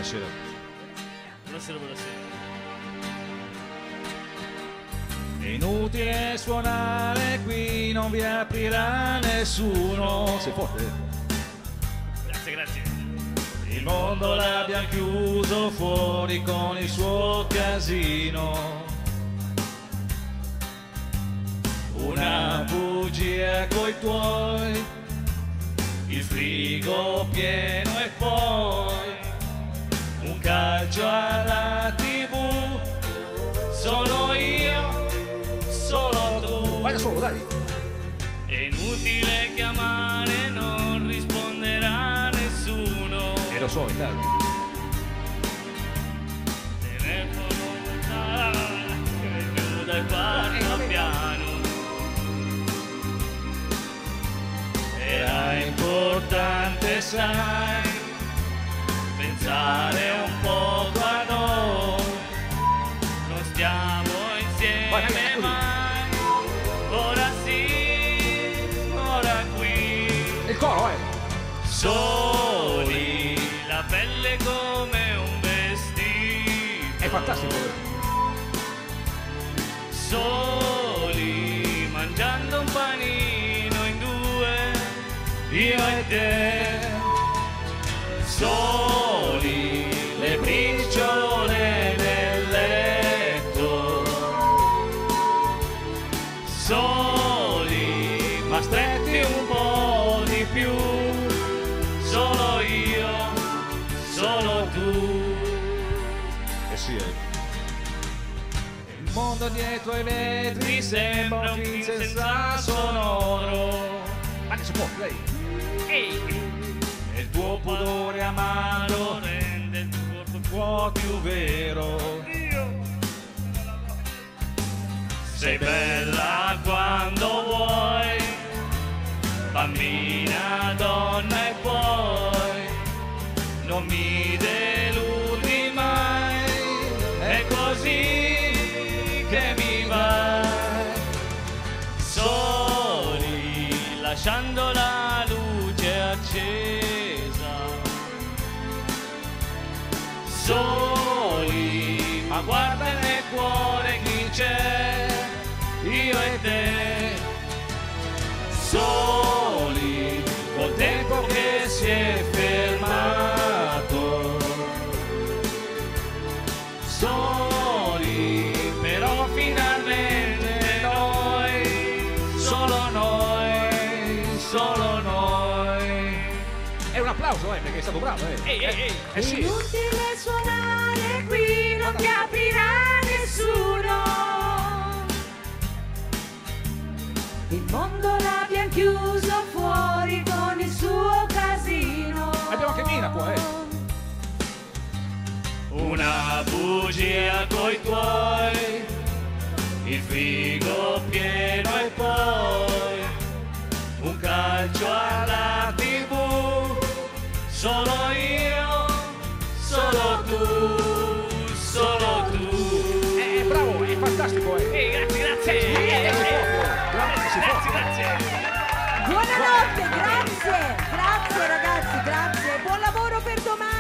Buonasera. Buonasera, buonasera. È inutile suonare qui, non vi aprirà nessuno. Sei forte. Grazie, grazie. Il mondo l'abbiamo chiuso fuori con il suo casino. Una bugia coi tuoi, il frigo pieno e poi un calcio alla TV. Sono io, solo tu. Vai da solo, dai. È inutile chiamare, non risponderà nessuno. Lo so, è tardi. Telefono che giù dal quarto piano. Era importante, sai, pensare un poco a noi. Non stiamo insieme mai. Ora sì, ora qui. Il coro, Soli, la pelle come un vestito. È fantastico. Soli, mangiando un panino in due, io e te. Soli, le briciole nel letto. Soli, ma stretti un po' di più. Solo io, solo tu. Sì, Il mondo dietro ai vetri sembra un film senza sonoro. Ma che si può, lei? Ehi! E il tuo pudore amaro rende il tuo corpo un po' più vero. Sei bella quando vuoi, bambina, donna e poi non mi deludi mai, è così che mi vai. Soli, lasciando la luce accesa. Soli, ma guarda nel cuore chi c'è, io e te. Soli, col tempo che si è fermato. Soli, però finalmente noi, solo noi, solo noi. È un applauso, perché è stato bravo, Ehi. Sì. Inutile suonare qui, non ti aprirà nessuno. Il mondo l'abbiamo chiuso fuori con il suo casino. Abbiamo anche Mina qua, Una bugia coi tuoi, il frigo pieno e poi un calcio alla TV. Solo io, solo tu, solo tu. Bravo, è fantastico, Grazie. Grazie. Buonanotte, grazie ragazzi, grazie. Buon lavoro per domani.